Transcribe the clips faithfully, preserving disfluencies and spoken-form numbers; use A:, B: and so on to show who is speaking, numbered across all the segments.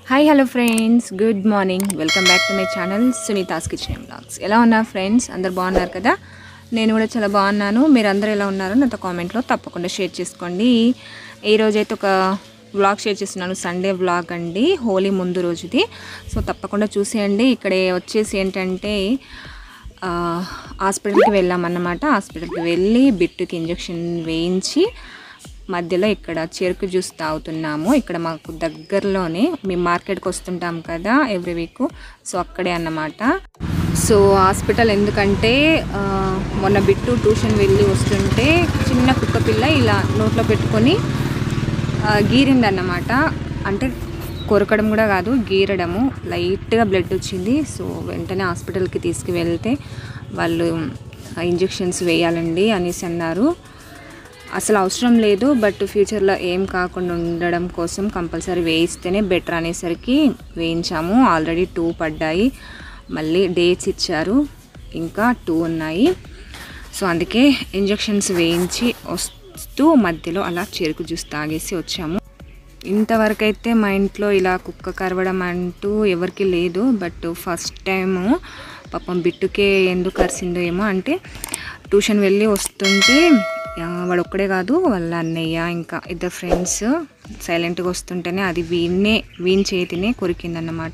A: Hi hello friends, good morning. Welcome back to my channel Sunitha's kitchen and vlogs. ఎలా ఉన్నారు friends? అందరు బాగున్నారు కదా? నేను కూడా చాలా బాగున్నాను. మీరు అందరూ ఎలా ఉన్నారో నాతో కామెంట్లో తప్పకుండా షేర్ చేసుకోండి. ఈరోజైతే ఒక వ్లాగ్ షేర్ చేస్తున్నాను, సండే వ్లాగ్ అండి, హోలీ ముందు రోజుది. సో తప్పకుండా చూసేయండి. ఇక్కడ వచ్చేసి ఏంటంటే హాస్పిటల్కి వెళ్ళామన్నమాట. హాస్పిటల్కి వెళ్ళి బిట్టుకి ఇంజెక్షన్ వేయించి మధ్యలో ఇక్కడ చెరుకు జ్యూస్ తాగుతున్నాము. ఇక్కడ మాకు దగ్గరలోనే మేము మార్కెట్కి వస్తుంటాం కదా ఎవ్రీ వీక్, సో అక్కడే అన్నమాట. సో హాస్పిటల్ ఎందుకంటే మొన్న బిట్టు ట్యూషన్ వెళ్ళి వస్తుంటే చిన్న కుక్క పిల్ల ఇలా నోట్లో పెట్టుకొని గీరిందన్నమాట. అంటే కొరకడం కూడా కాదు, గీరడము, లైట్గా బ్లడ్ వచ్చింది. సో వెంటనే హాస్పిటల్కి తీసుకువెళ్తే వాళ్ళు ఇంజెక్షన్స్ వేయాలండి అనేసి అన్నారు. అసలు అవసరం లేదు, బట్ ఫ్యూచర్లో ఏం కాకుండా ఉండడం కోసం కంపల్సరీ వేయిస్తేనే బెటర్ అనేసరికి వేయించాము. ఆల్రెడీ టూ పడ్డాయి, మళ్ళీ డేట్స్ ఇచ్చారు, ఇంకా టూ ఉన్నాయి. సో అందుకే ఇంజెక్షన్స్ వేయించి వస్తూ మధ్యలో అలా చెరుకు జ్యూస్ తాగేసి వచ్చాము. ఇంతవరకు అయితే మా ఇంట్లో ఇలా కుక్క కరవడం అంటూ ఎవరికి లేదు, బట్ ఫస్ట్ టైము పాపం బిట్టుకే ఎందుకు కరిసిందో ఏమో. అంటే ట్యూషన్ వెళ్ళి వస్తుంటే వాడు ఒక్కడే కాదు, వాళ్ళ అన్నయ్య ఇంకా ఇద్దరు ఫ్రెండ్స్ సైలెంట్గా వస్తుంటేనే అది వీణే వీణి చేతినే కొరికిందన్నమాట.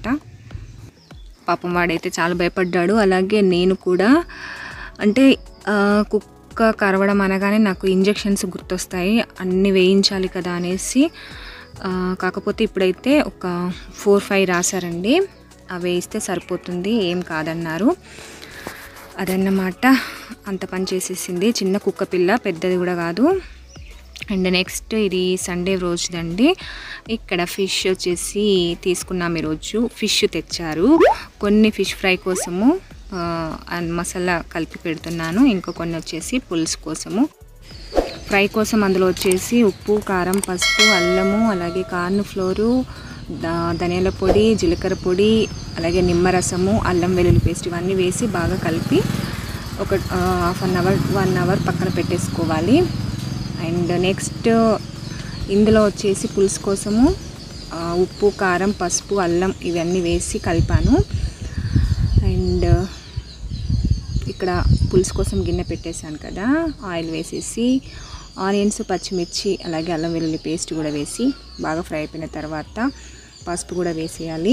A: పాపం వాడైతే చాలా భయపడ్డాడు. అలాగే నేను కూడా. అంటే కుక్క కరవడం అనగానే నాకు ఇంజెక్షన్స్ గుర్తొస్తాయి, అన్నీ వేయించాలి కదా అనేసి. కాకపోతే ఇప్పుడైతే ఒక ఫోర్ ఫైవ్ రాశారండి, అవి వేయిస్తే సరిపోతుంది, ఏం కాదన్నారు. అదన్నమాట, అంత పని చేసేసింది. చిన్న కుక్క పిల్ల, పెద్దది కూడా కాదు. అండ్ నెక్స్ట్ ఇది సండే రోజుదండి. ఇక్కడ ఫిష్ వచ్చేసి తీసుకున్నాం. ఈరోజు ఫిష్ తెచ్చారు. కొన్ని ఫిష్ ఫ్రై కోసము మసాలా కలిపి పెడుతున్నాను, ఇంకో కొన్ని వచ్చేసి పులుసు కోసము. ఫ్రై కోసం అందులో వచ్చేసి ఉప్పు, కారం, పసుపు, అల్లము, అలాగే కార్న్ ఫ్లోరు, ధనియాల పొడి, జీలకర్ర పొడి, అలాగే నిమ్మరసము, అల్లం వెల్లుల్లి పేస్ట్ ఇవన్నీ వేసి బాగా కలిపి ఒక half an hour one hour పక్కన పెట్టేసుకోవాలి. అండ్ నెక్స్ట్ ఇందులో వచ్చేసి పులుసు కోసము ఉప్పు, కారం, పసుపు, అల్లం ఇవన్నీ వేసి కలిపాను. అండ్ ఇక్కడ పులుసు కోసం గిన్నె పెట్టేశాను కదా, ఆయిల్ వేసేసి ఆనియన్స్, పచ్చిమిర్చి, అలాగే అల్లం వెల్లుల్లి పేస్ట్ కూడా వేసి బాగా ఫ్రై అయిపోయిన తర్వాత పసుపు కూడా వేసేయాలి.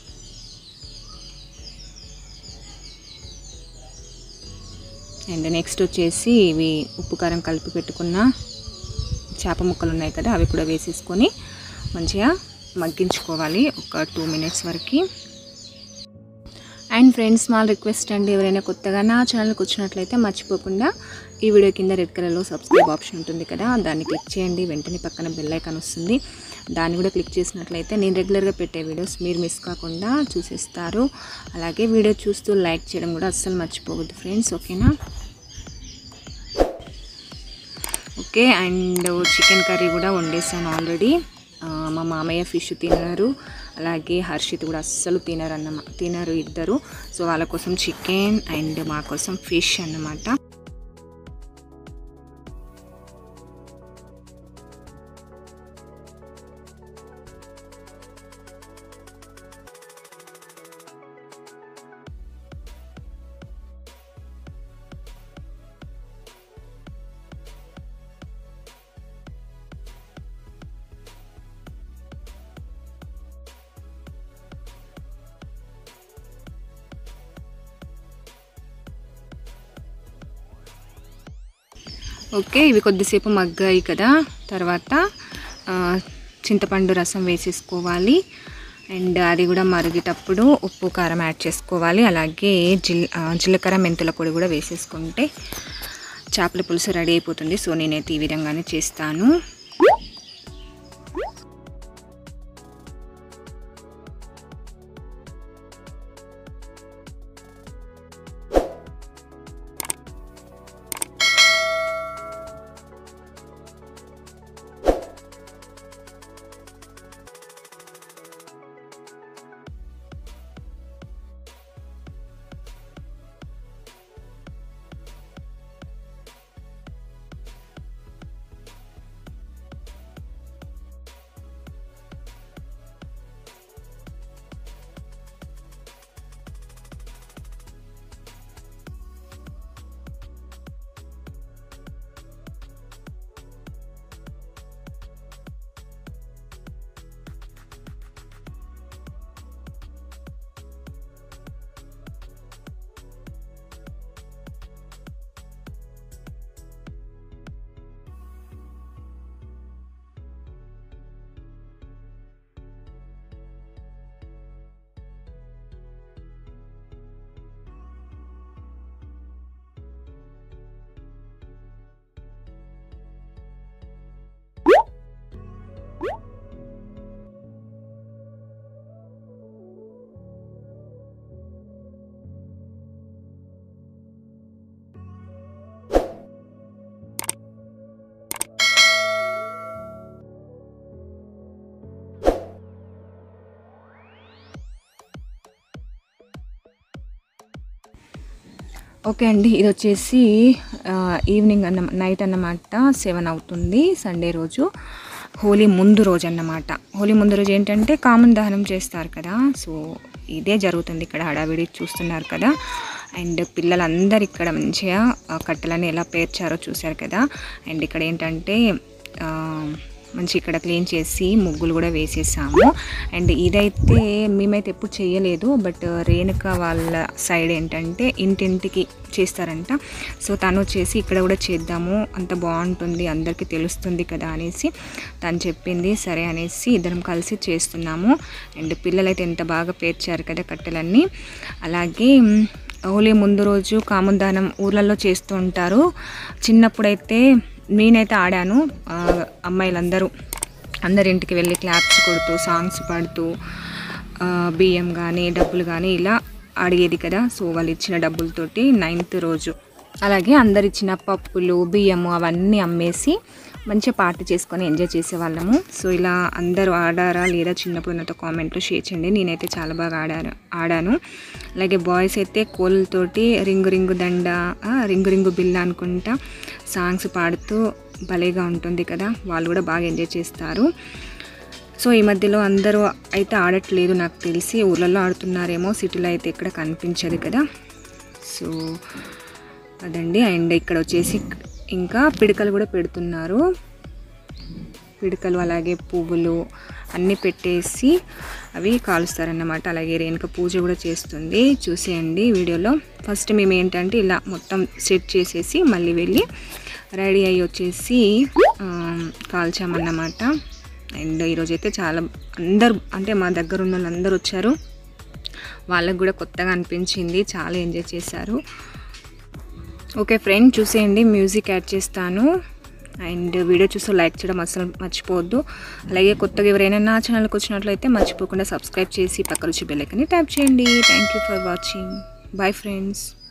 A: అండ్ నెక్స్ట్ వచ్చేసి ఇవి ఉప్పు కారం కలిపి పెట్టుకున్న చేప ముక్కలు ఉన్నాయి కదా, అవి కూడా వేసేసుకొని మంచిగా మగ్గించుకోవాలి ఒక టూ మినిట్స్ వరకు. అండ్ ఫ్రెండ్స్, స్మాల్ రిక్వెస్ట్ అండి, ఎవరైనా కొత్తగా నా ఛానల్కి వచ్చినట్లయితే మర్చిపోకుండా ఈ వీడియో కింద రెడ్ కలర్లో సబ్స్క్రైబ్ ఆప్షన్ ఉంటుంది కదా, దాన్ని క్లిక్ చేయండి. వెంటనే పక్కన బెల్ ఐకాన్ వస్తుంది, దాన్ని కూడా క్లిక్ చేసినట్లయితే నేను రెగ్యులర్గా పెట్టే వీడియోస్ మీరు మిస్ కాకుండా చూసేస్తారు. అలాగే వీడియో చూస్తూ లైక్ చేయడం కూడా అస్సలు మర్చిపోవద్దు ఫ్రెండ్స్, ఓకేనా? ఓకే. అండ్ చికెన్ కర్రీ కూడా వండేసాను ఆల్రెడీ. మా మామయ్య ఫిష్ తినరు, అలాగే హర్షిత్ కూడా అస్సలు తినరు అన్నమా తినరు ఇద్దరు. సో వాళ్ళ కోసం చికెన్ అండ్ మా కోసం ఫిష్ అన్నమాట. ఓకే, ఇవి కొద్దిసేపు మగ్గాయి కదా, తర్వాత చింతపండు రసం వేసేసుకోవాలి. అండ్ అది కూడా మరిగేటప్పుడు ఉప్పు, కారం యాడ్ చేసుకోవాలి. అలాగే జిల్ జీలకర్ర మెంతుల పొడి కూడా వేసేసుకుంటే చేపల పులుసు రెడీ అయిపోతుంది. సో నేనైతే ఈ విధంగానే చేస్తాను. ఓకే అండి, ఇది వచ్చేసి ఈవినింగ్ అన్న నైట్ అన్నమాట, సెవెన్ అవుతుంది సండే రోజు. హోలీ ముందు రోజు అన్నమాట. హోలీ ముందు రోజు ఏంటంటే కామన్ దహనం చేస్తారు కదా, సో ఇదే జరుగుతుంది ఇక్కడ హడావిడి చూస్తున్నారు కదా. అండ్ పిల్లలందరూ ఇక్కడ మంచిగా కట్టెలని ఎలా పేర్చారో చూశారు కదా. అండ్ ఇక్కడ ఏంటంటే మంచి ఇక్కడ క్లీన్ చేసి ముగ్గులు కూడా వేసేసాము. అండ్ ఇదైతే మేమైతే ఎప్పుడు చేయలేదు, బట్ రేణుక వాళ్ళ సైడ్ ఏంటంటే ఇంటింటికి చేస్తారంట. సో తను వచ్చేసి ఇక్కడ కూడా చేద్దాము, అంత బాగుంటుంది, అందరికీ తెలుస్తుంది కదా అనేసి తను చెప్పింది. సరే అనేసి ఇద్దరం కలిసి చేస్తున్నాము. అండ్ పిల్లలైతే ఎంత బాగా పేర్చారు కదా కట్టెలన్నీ. అలాగే హోలీ ముందు రోజు కాముదానం ఊర్లలో చేస్తూ ఉంటారు. చిన్నప్పుడైతే నేనైతే ఆడాను. అమ్మాయిలందరూ అందరింటికి వెళ్ళి క్లాప్స్ కొడుతూ సాంగ్స్ పాడుతూ బియ్యం కానీ డబ్బులు కానీ ఇలా అడిగేది కదా. సో వాళ్ళు ఇచ్చిన డబ్బులతోటి నైన్త్ రోజు అలాగే అందరు ఇచ్చిన పప్పులు బియ్యము అవన్నీ అమ్మేసి మంచిగా పార్టీ చేసుకొని ఎంజాయ్ చేసేవాళ్ళము. సో ఇలా అందరూ ఆడారా లేదా చిన్నప్పుడు నాతో కామెంట్లో షేర్ చేయండి. నేనైతే చాలా బాగా ఆడాను ఆడాను అలాగే బాయ్స్ అయితే కోళ్ళతోటి రింగు రింగు దండ రింగు రింగు బిల్ల అనుకుంటా సాంగ్స్ పాడుతూ భలేగా ఉంటుంది కదా, వాళ్ళు కూడా బాగా ఎంజాయ్ చేస్తారు. సో ఈ మధ్యలో అందరూ అయితే ఆడట్లేదు నాకు తెలిసి, ఊళ్ళల్లో ఆడుతున్నారేమో, సిటీలో అయితే ఇక్కడ కనిపించదు కదా. సో అదండి. అండ్ ఇక్కడ వచ్చేసి ఇంకా పిడకలు కూడా పెడుతున్నారు. పిడకలు అలాగే పువ్వులు అన్నీ పెట్టేసి అవి కాలుస్తారన్నమాట. అలాగే రేణుక పూజ కూడా చేస్తుంది, చూసేయండి వీడియోలో. ఫస్ట్ మేము ఏంటంటే ఇలా మొత్తం సెట్ చేసేసి మళ్ళీ వెళ్ళి రెడీ అయ్యి వచ్చేసి కాల్చామన్నమాట. అండ్ ఈరోజు అయితే చాలా అందరు అంటే మా దగ్గర ఉన్న వాళ్ళు అందరూ వచ్చారు, వాళ్ళకు కూడా కొత్తగా అనిపించింది, చాలా ఎంజాయ్ చేశారు. ఓకే ఫ్రెండ్, చూసేయండి, మ్యూజిక్ యాడ్ చేస్తాను. అండ్ వీడియో చూసి లైక్ చేయడం అసలు మర్చిపోవద్దు. అలాగే కొత్తగా ఎవరైనా నా ఛానల్కి వచ్చినట్లయితే మర్చిపోకుండా సబ్స్క్రైబ్ చేసి పక్కన వచ్చి బెల్ ఐకాన్ని ట్యాప్ చేయండి. Thank you for watching. Bye friends.